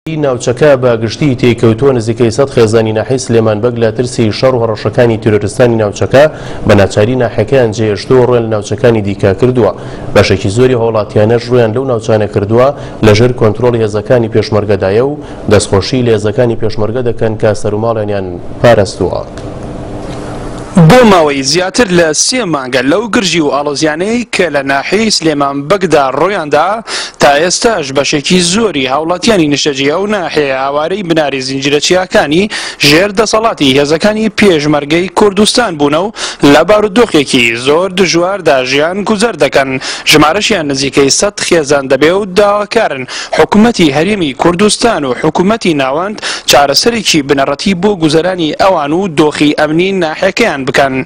ناوچەکە بە گشتی تێکەوتووە نزیکەی 100 خێزانی ناحیی سلێمانبەگ لە ترسی شەڕ و هەڕەشەکانی تیرۆریستانی ناوچەکە بە ناچاری ناحیەکەیان جێهێشتووە ڕوێن لە ناوچەکانی دیکە کردووە. بەشێکی زۆری هاوڵاتیانەش ڕویان لەو ناوچانە کردووە لەژێر کۆنتڕۆڵی هێزەکانی پێشمەرگەدایە و دەستخۆشی لە هێزەکانی پێشمەرگە دەکەن کە سەرماڵیان پاراستووە. بۆ ماوەی زیاتر لە 3 مانگە لەو گرژی و ئاڵۆزیانەی کە لە ناحیەی سلێمانبەگدا ڕۆیاندا تا ئێستاش بەشێکی زۆری هاوڵاتیانی نیشتەجێ ئەو ناحیە ئاوارەی بناری زنجیرە چیاکانی ژێر دەسەڵاتی هێزەکانی پێشمەرگەی کوردستان بوونە و لە بارودۆخێکی زۆر دژواردا ژیان گوزەر دەکەن. ژمارەشیان نزیکەی 100 خێزان دەبێ و داواکارن حکوومەتی هەرێمی کوردستان و حکوومەتی ناوەند چارەسەرێکی بنەڕەتی بۆ گوزەرانی ئەوان و دۆخی ئەمنی ناحیەکەیان بكان.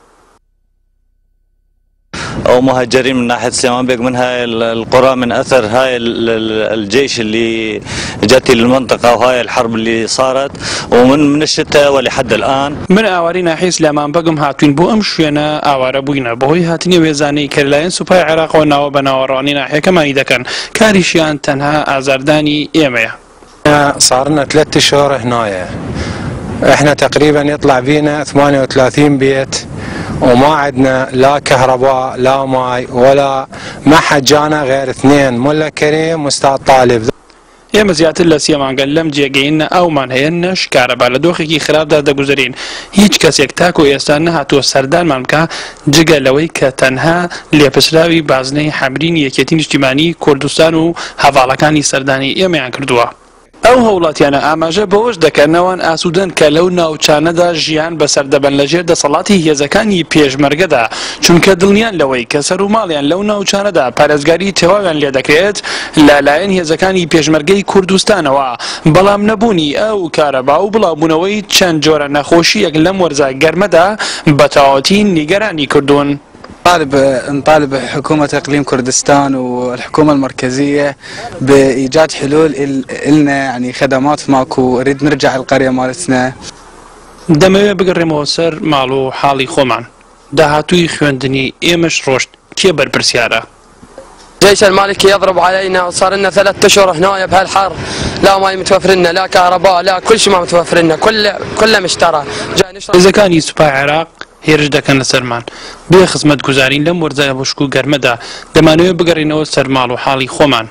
أو مهاجرين من ناحية سليمانبيق من هاي القرى من أثر هاي الجيش اللي جت للمنطقة وهاي الحرب اللي صارت ومن الشتاء ولحد الآن. من أواري ناحية سليمانبيق هاتوين بو أمشينا أوارا بوينا بوهي هاتني ويزاني كرلاين سوباي عراق وناو بناوراني ناحية كمان إذا كان كاريشيان تنها أزارداني إيميا. صارنا 3 أشهر هنايا. احنا تقريبا يطلع بينا 38 بيت وما عندنا لا كهرباء لا ماي ولا ما حد جانا غير 2 ملا كريم واستاذ طالب. ئێمە زیاتر لە 3 مانگە لەم جێگەینە ئەومان هەیە کارەبا لە دۆخێکی خراپدا دەگوزارین. هیچ کەسێک تاکو ئێستا نەهاتووە سەردانمان بکە جگە لەوەی کە تەنها لێپرسراوی بازنەی حەمرین یەکێتی نیشتیمانی کوردستان و هەواڵەکانی سەردانی ئێمەیان کردووە. ئەو هەوڵاتیانە ئاماژە بەوەش دەکەنەوەن ئاسوودەن کە لەو ناوچانەدا ژیان بەسەردەبەن لەژێر دەسەڵاتی هێزەکانی پێشمەرگەدا چونکە دڵنیان لەوەی کە سەر و ماڵیان لەو ناوچانەدا پارێزگاری تێواویان لێ دەکرێت لەلایەن هێزەکانی پێشمەرگەی کوردستانەوە. بەڵام نەبوونی ئەو کارەبا و بڵاوبوونەوەی چەند جۆرە نەخۆشیەک لەم وەرزە گەرمەدا بەتەواوەتی نیگەرانی کردوون. نطالب حكومة إقليم كردستان والحكومة المركزية بإيجاد حلول إلنا يعني خدمات ماكو نريد نرجع القرية مالتنا. دەمەوێت بگەڕێمەوە سەر ماڵ و حاڵی خۆمان. داهاتووی خوێندنی ئێمەش ڕۆشت کێ بەرپرسیارە؟ جيش المالكي يضرب علينا وصار لنا 3 أشهر هنا بهالحر لا ماي متوفر لنا لا كهرباء لا كل شيء ما متوفر لنا كله مشترى. هێزەکانی سوپای عێراق هێرش دەکەن لەسەرمان بێ خزمەت گوزارین لەم وەرزە بەشک و گەرمەدا دەمانەوێت بگەڕینەوە سەر ماڵ و حاڵی خۆمان.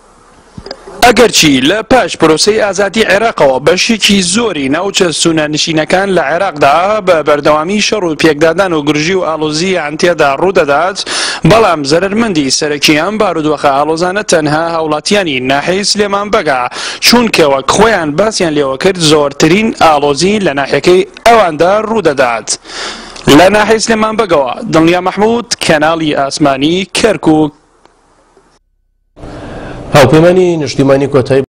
ئەگەرچی لە پاش پرۆسەی ئازادی عێراقەوە بەشێکی زۆری ناوچە سونانشینەکان لە عێراقدا بە بەردەوامی شەڕ و پێکدادان و گرژی و ئاڵۆزی ئەنتێدا ڕوودەدات بەڵام زەرمەندی سەرەکیان بارودۆخە ئاڵۆزانە تەنها هاوڵاتیانی ناحیەی سلێمانبەگە چونکە وەک خۆیان باسییان لێوە کرد زۆرترین ئاڵۆزی لە ناحیەکەی ئەواندا ڕوودەدات. لە ناحیەی سلێمانبەگەوە دڵنیا مەحموود کەناڵی ئاسمانی کەرکووک. هاوپەیمانی نیشتیمانی کۆتایی